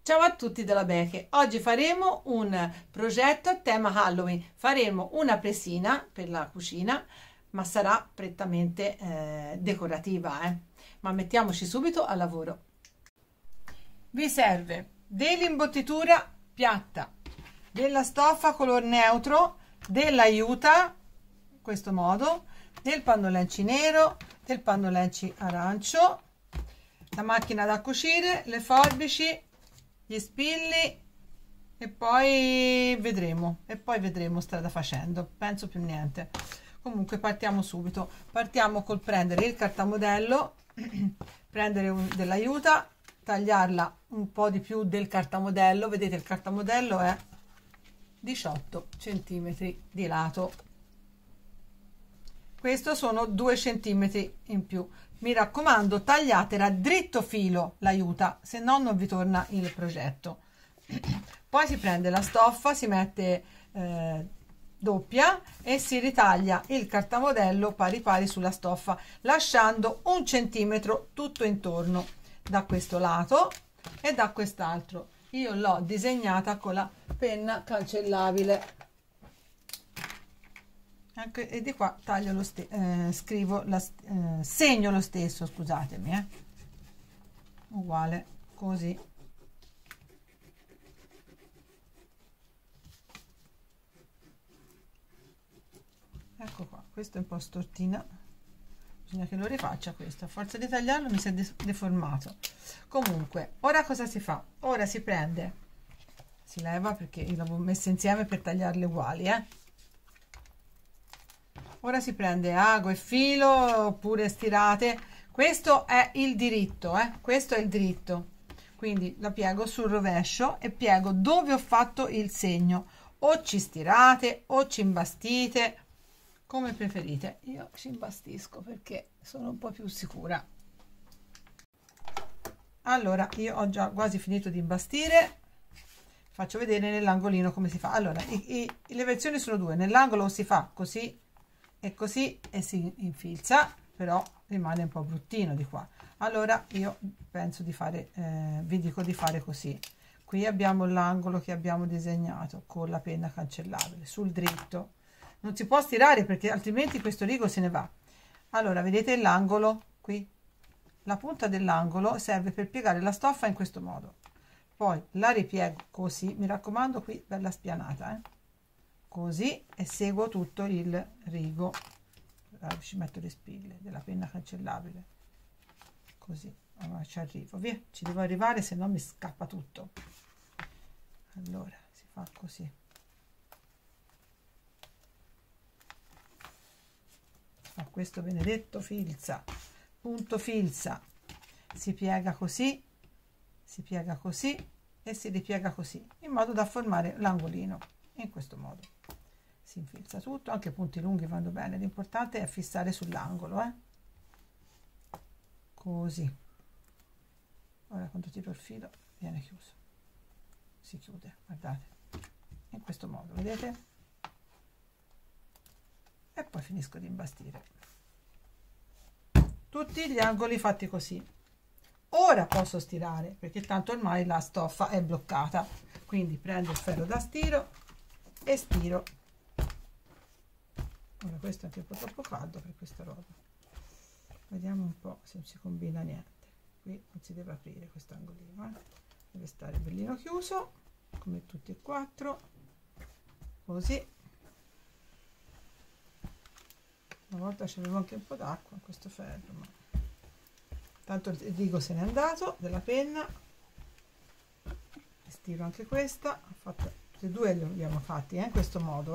Ciao a tutti della Beche, oggi faremo un progetto a tema Halloween, faremo una presina per la cucina ma sarà prettamente decorativa, ma mettiamoci subito al lavoro. Vi serve dell'imbottitura piatta, della stoffa color neutro, dell'aiuta, in questo modo, del pannolenci nero, del pannolenci arancio, la macchina da cucire, le forbici, gli spilli e poi vedremo strada facendo, penso più niente. Comunque partiamo subito, partiamo col prendere il cartamodello, prendere dell'aiuta, tagliarla un po' di più del cartamodello. Vedete, il cartamodello è 18 centimetri di lato, questo sono 2 centimetri in più. Mi raccomando, tagliatela dritto filo l'aiuta, se no non vi torna il progetto. Poi si prende la stoffa, si mette doppia e si ritaglia il cartamodello pari pari sulla stoffa, lasciando 1 centimetro tutto intorno da questo lato e da quest'altro. Io l'ho disegnata con la penna cancellabile. E di qua taglio lo scrivo segno lo stesso, scusatemi, uguale così. Ecco qua, questo è un po' stortina, bisogna che lo rifaccia questo, a forza di tagliarlo mi si è deformato. Comunque ora cosa si fa? Ora si prende, si leva perché io l'avevo messa insieme per tagliarle uguali, Ora si prende ago e filo oppure stirate, questo è il diritto, questo è il dritto, quindi la piego sul rovescio e piego dove ho fatto il segno, o ci stirate o ci imbastite, come preferite. Io ci imbastisco perché sono un po' più sicura. Allora, io ho già quasi finito di imbastire, faccio vedere nell'angolino come si fa. Allora, le versioni sono due, nell'angolo si fa così e si infilza, però rimane un po' bruttino di qua. Allora io penso di fare, vi dico di fare così. Qui abbiamo l'angolo che abbiamo disegnato con la penna cancellabile sul dritto, non si può stirare perché altrimenti questo rigo se ne va. Allora vedete l'angolo qui, la punta dell'angolo serve per piegare la stoffa in questo modo, poi la ripiego così, mi raccomando qui bella spianata, così, e seguo tutto il rigo. Ci metto le spille della penna cancellabile così. Allora ci arrivo, via, ci devo arrivare, se no mi scappa tutto. Allora si fa così, fa questo benedetto filza, punto filza, si piega così, si piega così e si ripiega così, in modo da formare l'angolino. In questo modo si infilza tutto, anche punti lunghi vanno bene, l'importante è fissare sull'angolo, così. Ora quando tiro il filo viene chiuso, si chiude, guardate, in questo modo, vedete? E poi finisco di imbastire tutti gli angoli fatti così. Ora posso stirare perché tanto ormai la stoffa è bloccata, quindi prendo il ferro da stiro e stiro. Ora questo è anche un po' troppo caldo per questa roba, vediamo un po' se non si combina niente. Qui non si deve aprire questo angolino, deve stare bellino chiuso come tutti e quattro, così. Una volta c'avevo anche un po' d'acqua in questo ferro, ma tanto il rigo se n'è andato della penna. Stiro anche questa, ho fatto tutti e due, li abbiamo fatti in questo modo,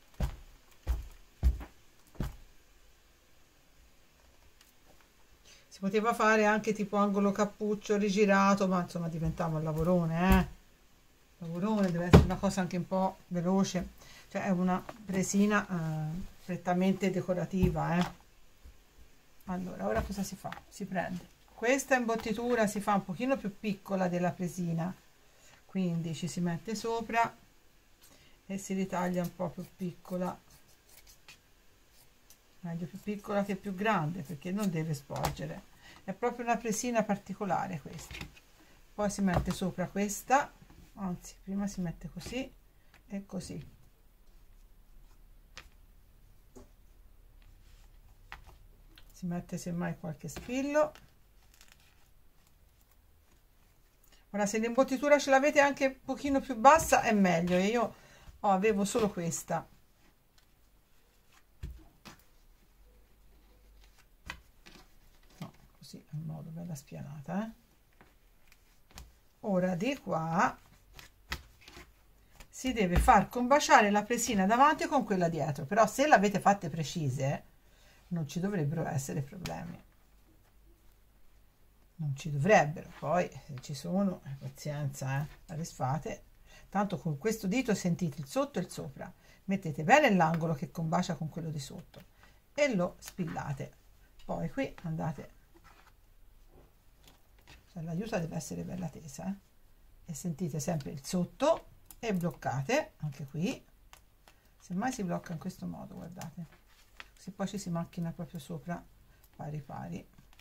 Si poteva fare anche tipo angolo cappuccio rigirato, ma insomma diventava un lavorone, lavorone, deve essere una cosa anche un po' veloce, cioè è una presina prettamente decorativa, Allora ora cosa si fa? Si prende questa imbottitura, si fa un pochino più piccola della presina, quindi ci si mette sopra e si ritaglia un po' più piccola, meglio più piccola che più grande perché non deve sporgere, è proprio una presina particolare questa. poi si mette sopra questa, anzi prima si mette così e così, si mette semmai qualche spillo. Ora se l'imbottitura ce l'avete anche un pochino più bassa è meglio, e io avevo solo questa. No, così in modo bella spianata, Ora di qua si deve far combaciare la presina davanti con quella dietro, però se l'avete fatte precise non ci dovrebbero essere problemi, non ci dovrebbero. Poi se ci sono, pazienza, la risfate. Tanto con questo dito sentite il sotto e il sopra, mettete bene l'angolo che combacia con quello di sotto e lo spillate. Poi qui andate, cioè l'aiuta deve essere bella tesa, e sentite sempre il sotto e bloccate anche qui. Semmai si blocca in questo modo, guardate, se poi ci si macchina proprio sopra pari pari,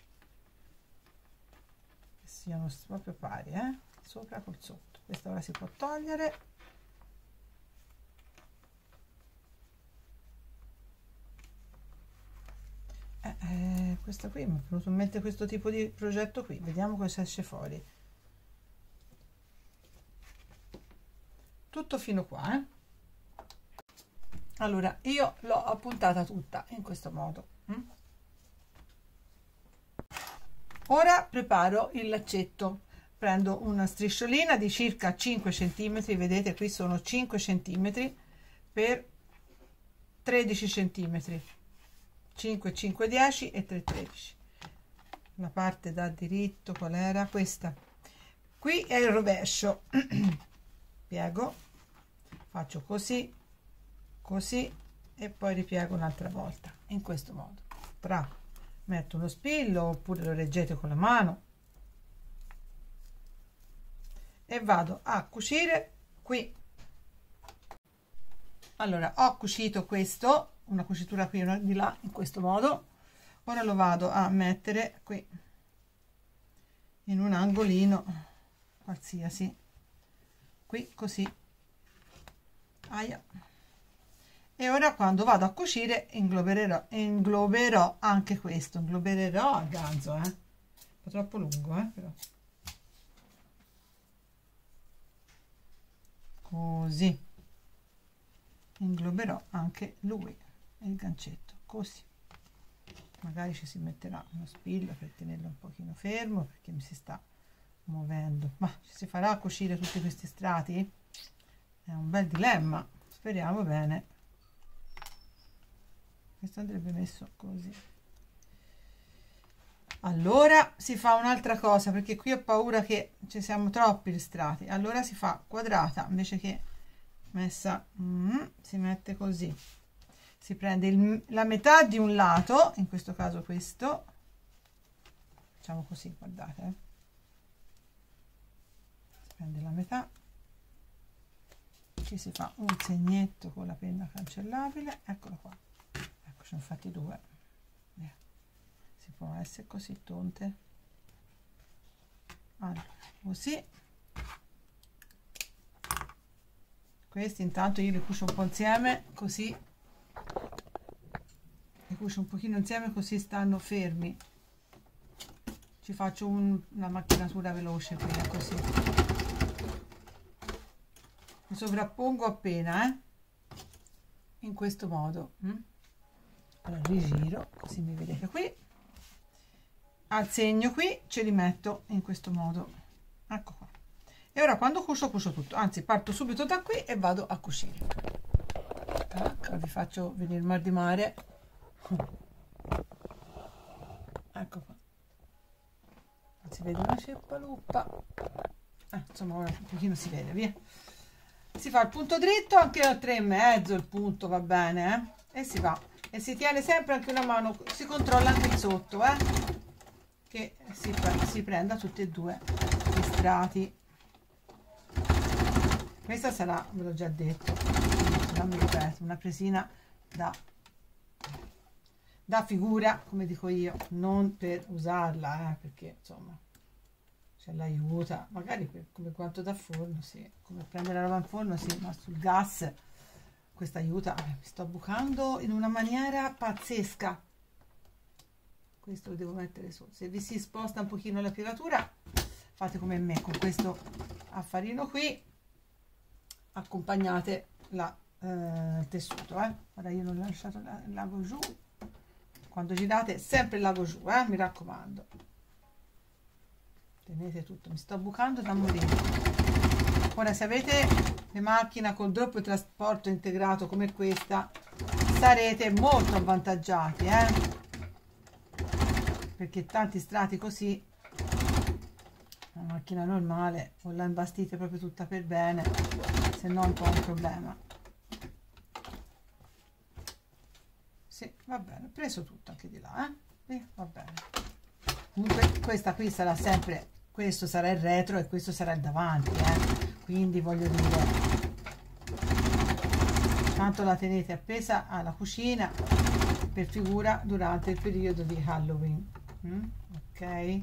che siano proprio pari, sopra col sotto. Questa ora si può togliere, questa qui mi è venuto in mente questo tipo di progetto qui, vediamo cosa esce fuori. Tutto fino qua, allora io l'ho appuntata tutta in questo modo. Ora preparo il laccetto. Prendo una strisciolina di circa 5 cm, vedete qui sono 5 cm per 13 cm, 5, 5, 10 e 3, 13. La parte da diritto qual era? Questa. Qui è il rovescio. Piego, faccio così, così e poi ripiego un'altra volta in questo modo. Metto uno spillo oppure lo reggete con la mano e vado a cucire qui. Allora ho cucito questo, una cucitura qui e una di là in questo modo. Ora lo vado a mettere qui in un angolino qualsiasi, qui così, aia. E ora quando vado a cucire ingloberò anche questo, ingloberò a ganzo, un po' troppo lungo, però così ingloberò anche lui e il gancetto, così. Magari ci si metterà uno spillo per tenerlo un pochino fermo perché mi si sta muovendo, ma ci si farà cucire tutti questi strati? È un bel dilemma, speriamo bene. Questo andrebbe messo così. Allora si fa un'altra cosa, perché qui ho paura che ci siamo troppi gli strati. Allora si fa quadrata invece che messa, si mette così. Si prende la metà di un lato, in questo caso questo, facciamo così, guardate, si prende la metà, ci si fa un segnetto con la penna cancellabile, eccolo qua, ecco, ci sono fatti due, si può essere così tonte, allora, così. Questi intanto io li cucio un po' insieme, così li cucio un pochino insieme così stanno fermi. Ci faccio una macchinatura veloce qui, così mi sovrappongo appena, in questo modo. Allora rigiro così mi vedete qui, al segno qui ce li metto in questo modo, ecco qua. E ora quando cucio tutto, anzi parto subito da qui e vado a cucire. Vi faccio venire il mal di mare, ecco qua, si vede una ceppaluppa, insomma ora un pochino si vede, via. Si fa il punto dritto anche a 3,5, il punto va bene, e si va, e si tiene sempre anche una mano, si controlla anche il sotto, che si prenda tutti e due gli strati. Questa sarà, ve l'ho già detto, non mi ripeto, una presina da figura, come dico io, non per usarla, perché insomma ce l'aiuta, magari come guanto da forno, sì, come prendere la roba in forno, sì, ma sul gas questa aiuta. Mi sto bucando in una maniera pazzesca. Questo lo devo mettere su. Se vi si sposta un pochino la pilatura, fate come me, con questo affarino qui accompagnate il tessuto. Ora io non ho lasciato il lago giù, quando girate sempre il lago giù, mi raccomando, tenete tutto. Mi sto bucando da morire. Ora, se avete le macchine col doppio trasporto integrato come questa, sarete molto avvantaggiati, perché tanti strati così, una macchina normale o la imbastite proprio tutta per bene, se no è un po' un problema. Sì, va bene, ho preso tutto anche di là, va bene. Comunque questa qui sarà sempre, questo sarà il retro e questo sarà il davanti, quindi voglio dire, tanto la tenete appesa alla cucina per figura durante il periodo di Halloween. Ok,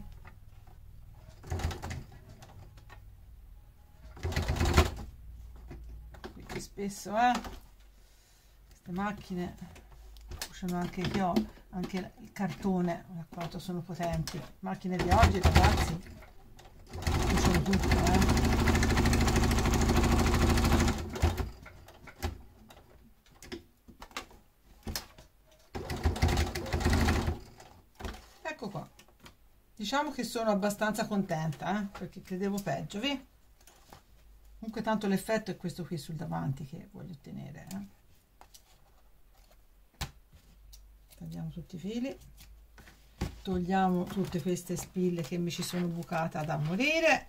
quindi spesso queste macchine usano anche il cartone, quanto sono potenti. Le macchine di oggi, ragazzi, usano tutto, Ecco qua, diciamo che sono abbastanza contenta, perché credevo peggio, comunque tanto l'effetto è questo qui sul davanti che voglio ottenere, Tagliamo tutti i fili, togliamo tutte queste spille che mi ci sono bucata da morire.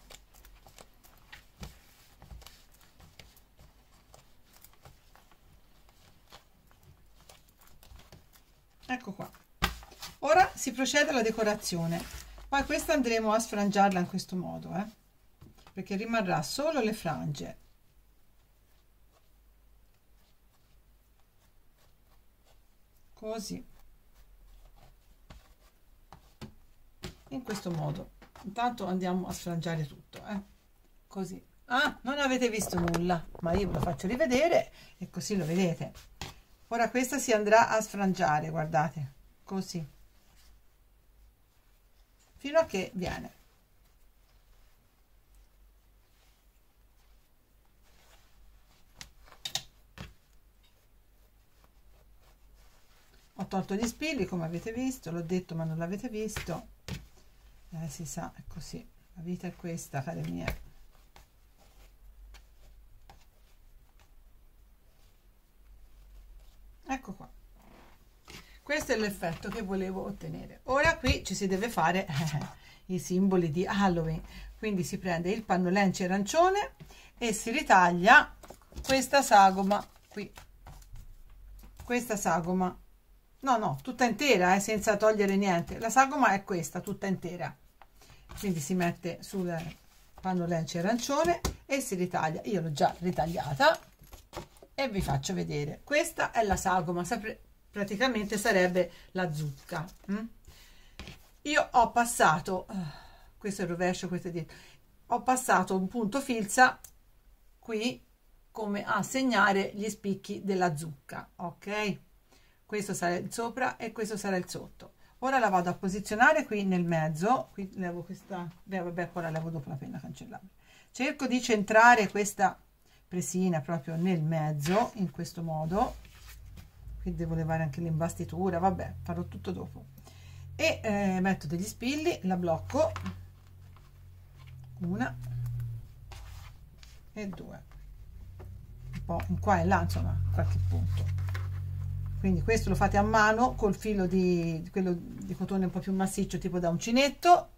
Ecco qua. Ora si procede alla decorazione. Poi questa andremo a sfrangiarla in questo modo, perché rimarrà solo le frange. Così, in questo modo. Intanto andiamo a sfrangiare tutto, così. Non avete visto nulla, ma io ve lo faccio rivedere e così lo vedete. Ora questa si andrà a sfrangiare, guardate, così, fino a che viene. Ho tolto gli spilli, come avete visto, l'ho detto ma non l'avete visto, si sa, è così, la vita è questa, care mie. Ecco qua, questo è l'effetto che volevo ottenere. Ora qui ci si deve fare i simboli di Halloween, quindi si prende il pannolence arancione e si ritaglia questa sagoma qui, questa sagoma, no, tutta intera, senza togliere niente. La sagoma è questa, tutta intera, quindi si mette sul pannolence arancione e si ritaglia. Io l'ho già ritagliata e vi faccio vedere. Questa è la sagoma, praticamente sarebbe la zucca. Io ho passato, questo è il rovescio, questo è dietro, ho passato un punto filza qui come a segnare gli spicchi della zucca, ok? Questo sarà il sopra e questo sarà il sotto. Ora la vado a posizionare qui nel mezzo, qui levo questa, vabbè, poi la levo dopo la penna cancellabile. Cerco di centrare questa presina proprio nel mezzo, in questo modo. Qui devo levare anche l'imbastitura, vabbè, farò tutto dopo. E metto degli spilli, la blocco, 1 e 2, un po' in qua e là, insomma, qualche punto. Quindi questo lo fate a mano col filo quello di cotone un po' più massiccio, tipo da uncinetto.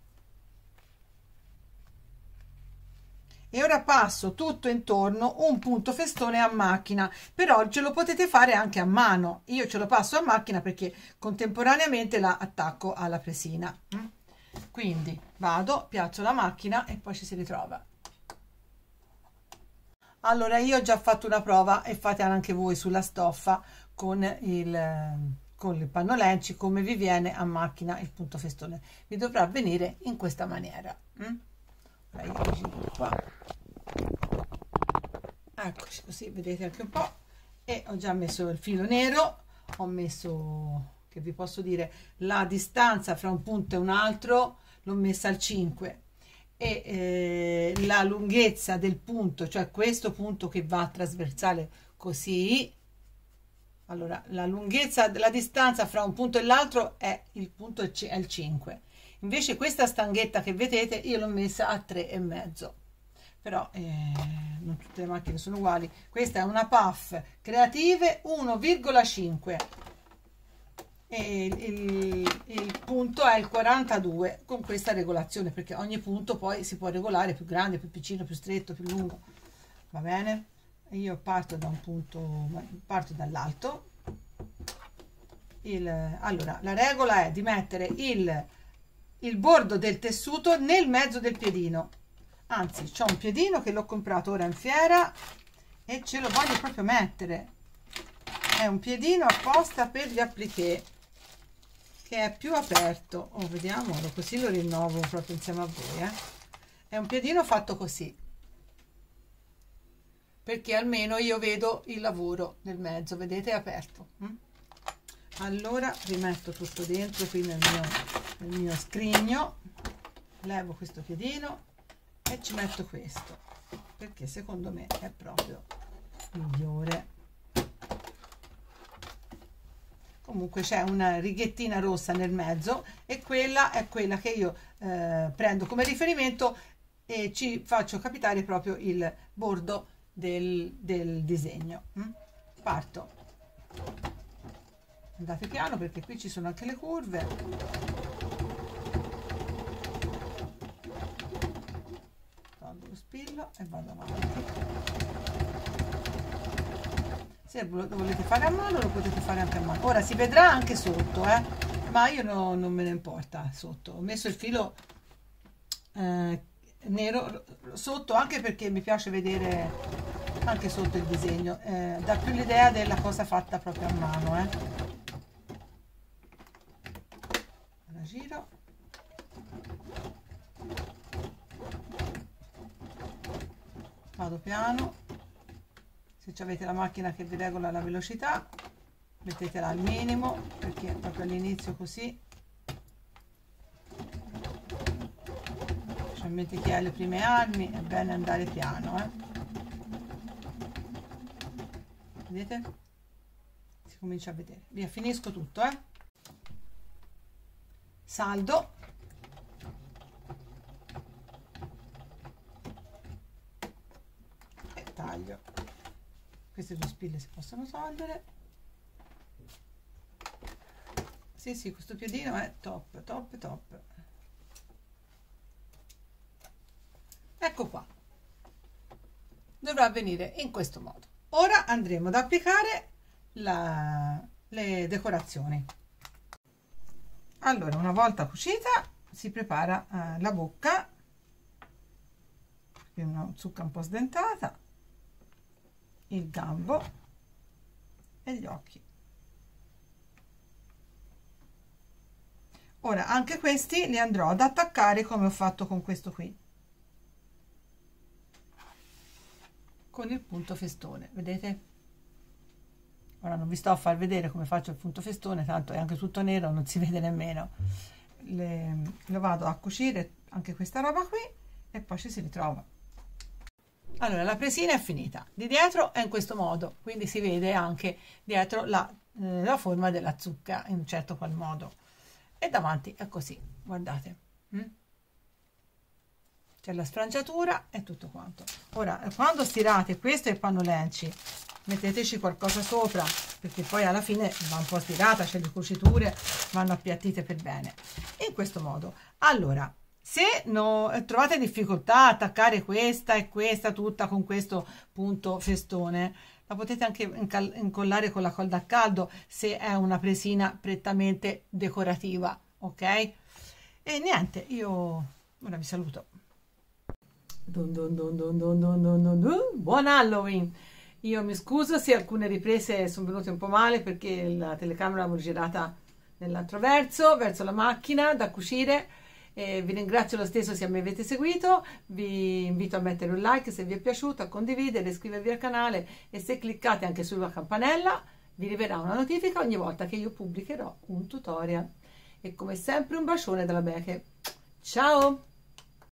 E ora passo tutto intorno un punto festone a macchina, però ce lo potete fare anche a mano. Io ce lo passo a macchina perché contemporaneamente la attacco alla presina. Quindi vado, piazzo la macchina e poi ci si ritrova. Allora, io ho già fatto una prova e fate anche voi sulla stoffa con con il pannolenci come vi viene a macchina il punto festone, vi dovrà venire in questa maniera. Ora io lo giro qua, eccoci, così vedete anche un po', e ho già messo il filo nero, ho messo, che vi posso dire, la distanza fra un punto e un altro l'ho messa al 5, e la lunghezza del punto, cioè questo punto che va trasversale così, allora la lunghezza, la distanza fra un punto e l'altro è il punto è il 5, invece questa stanghetta che vedete io l'ho messa a 3,5, però non tutte le macchine sono uguali. Questa è una Puff Creative 1,5 e il punto è il 42 con questa regolazione, perché ogni punto poi si può regolare più grande, più piccino, più stretto, più lungo, va bene? Io parto da un punto, parto dall'alto. Allora la regola è di mettere il bordo del tessuto nel mezzo del piedino, anzi c'ho un piedino che l'ho comprato ora in fiera e ce lo voglio proprio mettere, è un piedino apposta per gli appliqué che è più aperto, vediamolo, così lo rinnovo proprio insieme a voi, è un piedino fatto così, perché almeno io vedo il lavoro nel mezzo, vedete, è aperto. Allora rimetto tutto dentro qui nel mio scrigno, levo questo piedino e ci metto questo, perché secondo me è proprio migliore. Comunque c'è una righettina rossa nel mezzo e quella è quella che io prendo come riferimento e ci faccio capitare proprio il bordo del disegno. Parto, andate piano perché qui ci sono anche le curve. Tolgo lo spillo e vado avanti. Se lo volete fare a mano lo potete fare anche a mano, ora si vedrà anche sotto, ma io non me ne importa sotto, ho messo il filo nero sotto anche perché mi piace vedere anche sotto il disegno, dà più l'idea della cosa fatta proprio a mano. La giro, vado piano. Se avete la macchina che vi regola la velocità, mettetela al minimo, perché proprio all'inizio così, specialmente chi ha le prime armi, è bene andare piano. Vedete? Si comincia a vedere. Via, finisco tutto, saldo. E taglio. Queste due spille si possono togliere. Sì, questo piedino è top, top, top. Ecco qua. Dovrà avvenire in questo modo. Ora andremo ad applicare le decorazioni. Allora, una volta cucita si prepara la bocca, che è una zucca un po' sdentata, il gambo e gli occhi. Ora anche questi li andrò ad attaccare come ho fatto con questo qui, con il punto festone, vedete? Ora non vi sto a far vedere come faccio il punto festone, tanto è anche tutto nero, non si vede nemmeno. Lo vado a cucire anche questa roba qui e poi ci si ritrova. Allora, la presina è finita, di dietro è in questo modo, quindi si vede anche dietro la forma della zucca in un certo qual modo, e davanti è così, guardate, c'è la sfrangiatura e tutto quanto. Ora, quando stirate questo e il pannolenci, metteteci qualcosa sopra, perché poi alla fine va un po' stirata, c'è le cuciture, vanno appiattite per bene, in questo modo. Allora, se trovate difficoltà a attaccare questa e questa tutta con questo punto festone, la potete anche incollare con la colla a caldo se è una presina prettamente decorativa, ok? E niente, io ora vi saluto. Buon Halloween! Io mi scuso se alcune riprese sono venute un po' male perché la telecamera l'avevo girata nell'altro verso la macchina da cucire. Vi ringrazio lo stesso se mi avete seguito, vi invito a mettere un like se vi è piaciuto, a condividere, iscrivervi al canale e se cliccate anche sulla campanella vi arriverà una notifica ogni volta che io pubblicherò un tutorial. E come sempre un bacione dalla Beche. Ciao!